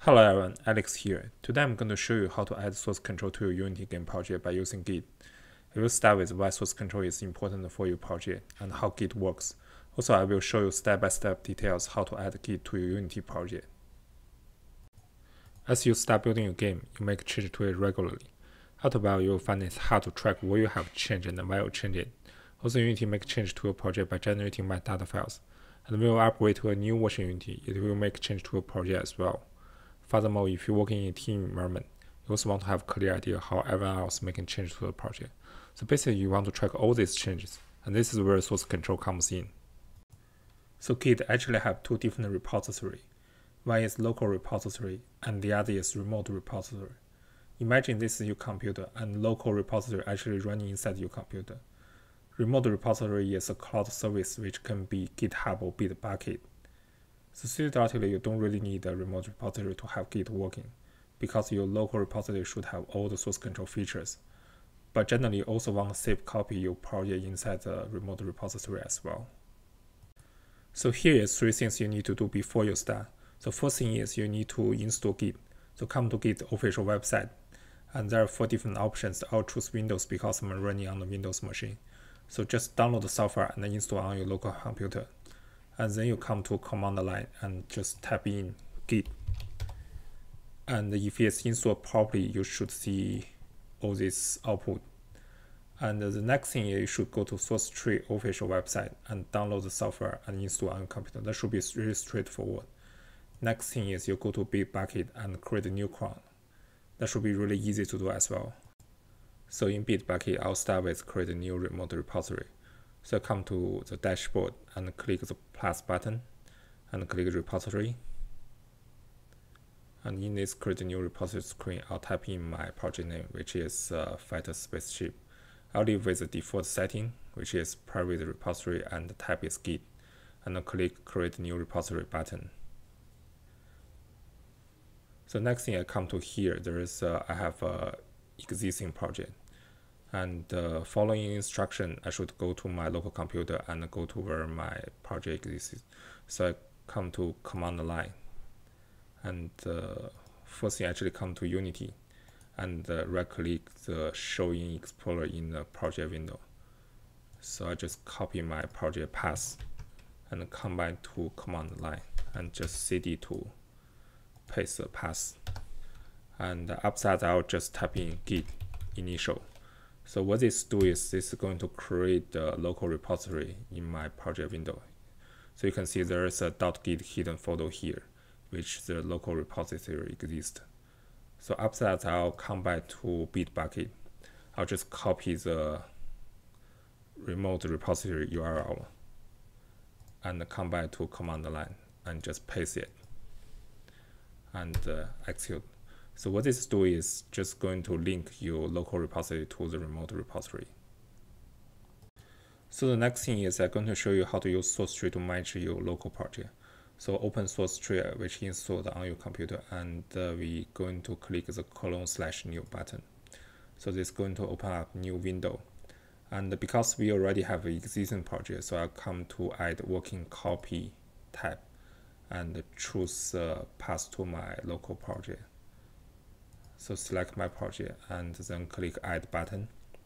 Hello everyone, Alex here. Today I'm going to show you how to add source control to your Unity game project by using Git. I will start with why source control is important for your project and how Git works. Also, I will show you step-by-step details how to add Git to your Unity project. As you start building your game, you make changes to it regularly. After a while, you will find it hard to track what you have changed and why you changed it. Also, Unity make changes to your project by generating metadata files. And when you upgrade to a new version of Unity, it will make changes to your project as well. Furthermore, if you're working in a team environment, you also want to have a clear idea how everyone else making changes to the project. So basically, you want to track all these changes, and this is where source control comes in. So Git actually have two different repositories. One is local repository, and the other is remote repository. Imagine this is your computer, and local repository actually running inside your computer. Remote repository is a cloud service which can be GitHub or BitBucket. So theoretically, you don't really need a remote repository to have Git working, because your local repository should have all the source control features. But generally, you also want to save copy your project inside the remote repository as well. So here is three things you need to do before you start. So first thing is you need to install Git. So come to Git official website, and there are 4 different options. I'll choose Windows because I'm running on the Windows machine. So just download the software and then install on your local computer. And then you come to command line and just type in Git. And if it's installed properly, you should see all this output. And the next thing is you should go to source tree official website and download the software and install on your computer. That should be really straightforward. Next thing is you go to BitBucket and create a new cron. That should be really easy to do as well. So in BitBucket, I'll start with create a new remote repository. So I come to the dashboard and click the plus button and click repository. And in this create a new repository screen, I'll type in my project name, which is fighter spaceship. I'll leave with the default setting, which is private repository, and the type is Git. And I'll click create new repository button. So next thing I come to here, there is I have a existing project. And following instruction, I should go to my local computer and go to where my project exists. So I come to command line, and first thing I actually come to Unity, and right-click the Show in Explorer in the project window. So I just copy my project path and combine to command line, and just cd to paste the path. And upside I'll just type in git initial. So what this do is this is going to create the local repository in my project window. So you can see there is a .git hidden folder here, which the local repository exists. So after that, I'll come back to BitBucket. I'll just copy the remote repository URL and come back to command line and just paste it and execute. So what this do is just going to link your local repository to the remote repository. So the next thing is I'm going to show you how to use source tree to manage your local project. So open source tree which installed on your computer, and we going to click the :/new button. So this is going to open up new window. And because we already have an existing project, so I'll come to add working copy tab and choose path to my local project. So select my project and then click add button.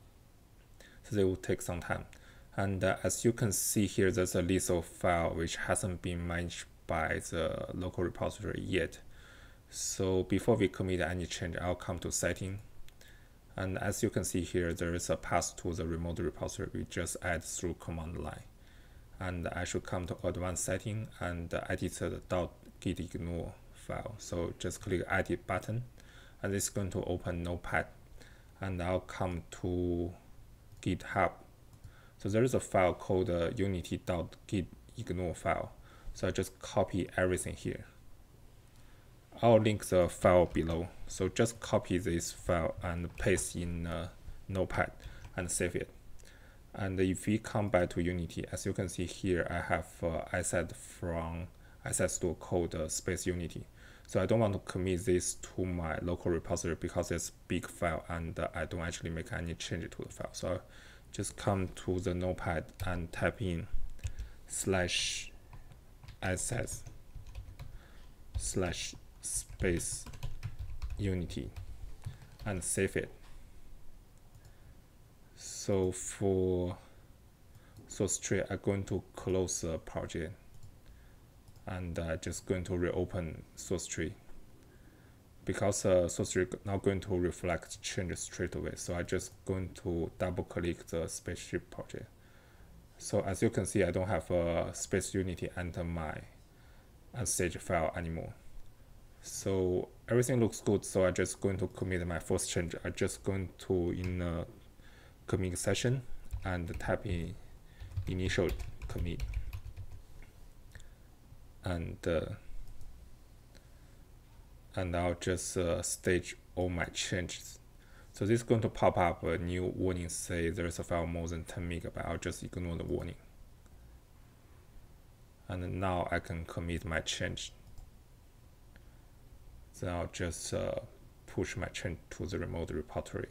So they will take some time. And as you can see here, there's a list of files which hasn't been managed by the local repository yet. So before we commit any change, I'll come to setting. And as you can see here, there is a path to the remote repository we just add through command line. And I should come to advanced setting and edit the .GitIgnore file. So just click edit button. And it's going to open Notepad, and I'll come to GitHub. So there is a file called Unity.GitIgnore file. So I just copy everything here. I'll link the file below. So just copy this file and paste in Notepad and save it. And if we come back to Unity, as you can see here, I have asset from asset store called space Unity. So I don't want to commit this to my local repository because it's a big file and I don't actually make any change to the file. So I'll just come to the Notepad and type in /assets space Unity and save it. So for source tree, I'm going to close the project and just going to reopen source tree, because source tree not going to reflect changes straight away. So I'm just going to double click the spaceship project. So as you can see, I don't have a space Unity under my stage file anymore. So everything looks good. So I'm just going to commit my first change. I'm just going to in a commit session and type in initial commit, and I'll just stage all my changes. So this is going to pop up a new warning, say there's a file more than 10 megabytes. I'll just ignore the warning. And now I can commit my change. Then I'll just push my change to the remote repository.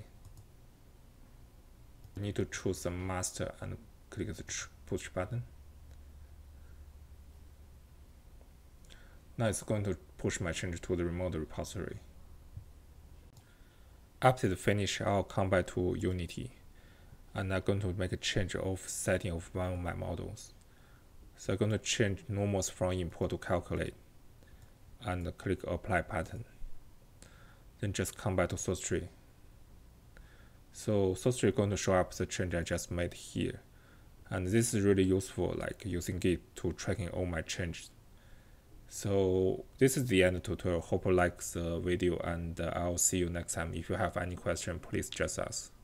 I need to choose the master and click the push button. Now it's going to push my change to the remote repository. After the finish, I'll come back to Unity, and I'm going to make a change of setting of one of my models. So I'm going to change normals from import to calculate, and click apply button. Then just come back to source tree. So source tree is going to show up the change I just made here, and this is really useful, like using Git to tracking all my changes. So this is the end of the tutorial. Hope you like the video, and I'll see you next time. If you have any question, please just ask.